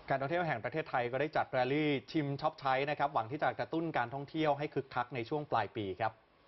การท่องเที่ยวแห่งประเทศไทยก็ได้จัดแรลลี่ชิมช็อปใช้นะครับหวังที่จะกระตุ้นการท่องเที่ยวให้คึกคักในช่วงปลายปีครับ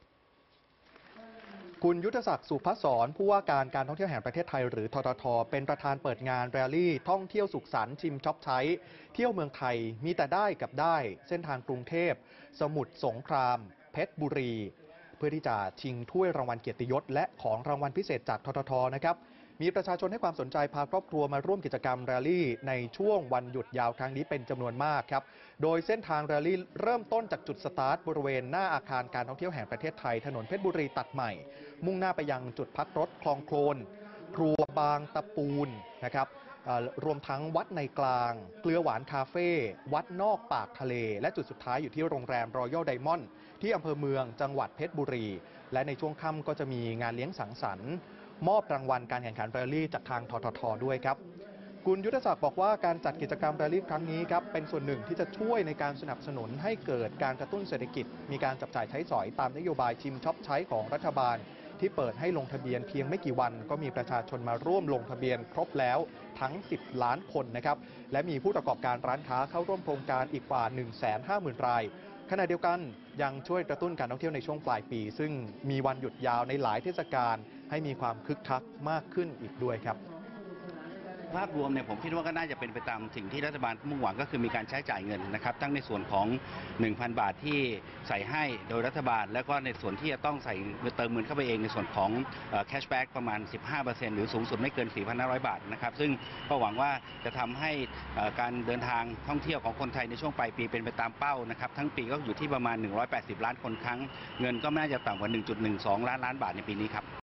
คุณยุทธศักดิ์สุภัสสรผู้ว่าการท่องเที่ยวแห่งประเทศไทยหรือทททเป็นประธานเปิดงานแรลลี่ท่องเที่ยวสุขสันต์ชิมช็อปใช้เที่ยวเมืองไทยมีแต่ได้กับได้เส้นทางกรุงเทพสมุทรสงครามเพชรบุรีเพื่อที่จะชิงถ้วยรางวัลเกียรติยศและของรางวัลพิเศษจากทททนะครับมีประชาชนให้ความสนใจพาครอบครัวมาร่วมกิจกรรมแรลลี่ในช่วงวันหยุดยาวครั้งนี้เป็นจำนวนมากครับโดยเส้นทางแรลลี่เริ่มต้นจากจุดสตาร์ทบริเวณหน้าอาคารการท่องเที่ยวแห่งประเทศไทยถนนเพชรบุรีตัดใหม่มุ่งหน้าไปยังจุดพักรถคลองโคลนครัวบางตะปูนนะครับรวมทั้งวัดในกลางเกลือหวานคาเฟ่วัดนอกปากทะเลและจุดสุดท้ายอยู่ที่โรงแรมรอยัลไดมอนด์ที่อำเภอเมืองจังหวัดเพชรบุรีและในช่วงค่ำก็จะมีงานเลี้ยงสังสรรค์มอบรางวัลการแข่งขันแรลลี่จากทางทททด้วยครับคุณยุทธศักดิ์บอกว่าการจัดกิจกรรมแรลลี่ครั้งนี้ครับเป็นส่วนหนึ่งที่จะช่วยในการสนับสนุนให้เกิดการกระตุ้นเศรษฐกิจมีการจับจ่ายใช้สอยตามนโยบายชิมช็อปใช้ของรัฐบาลที่เปิดให้ลงทะเบียนเพียงไม่กี่วันก็มีประชาชนมาร่วมลงทะเบียนครบแล้วทั้ง10 ล้านคนนะครับและมีผู้ประกอบการร้านค้าเข้าร่วมโครงการอีกกว่า 150,000 รายขณะเดียวกันยังช่วยกระตุ้นการท่องเที่ยวในช่วงปลายปีซึ่งมีวันหยุดยาวในหลายเทศกาลให้มีความคึกคักมากขึ้นอีกด้วยครับภาพรวมเนี่ยผมคิดว่าก็น่าจะเป็นไปตามสิ่งที่รัฐบาลมุ่งหวังก็คือมีการใช้จ่ายเงินนะครับทั้งในส่วนของ 1,000 บาทที่ใส่ให้โดยรัฐบาลแล้วก็ในส่วนที่จะต้องใส่เติมเงินเข้าไปเองในส่วนของแคชแบ็กประมาณ 15% หรือสูงสุดไม่เกิน 4,500 บาทนะครับซึ่งก็หวังว่าจะทำให้การเดินทางท่องเที่ยวของคนไทยในช่วงปลายปีเป็นไปตามเป้านะครับทั้งปีก็อยู่ที่ประมาณ180 ล้านคนครั้งเงินก็ไม่น่าจะต่ำกว่า 1.12 ล้านบาทในปีนี้ครับ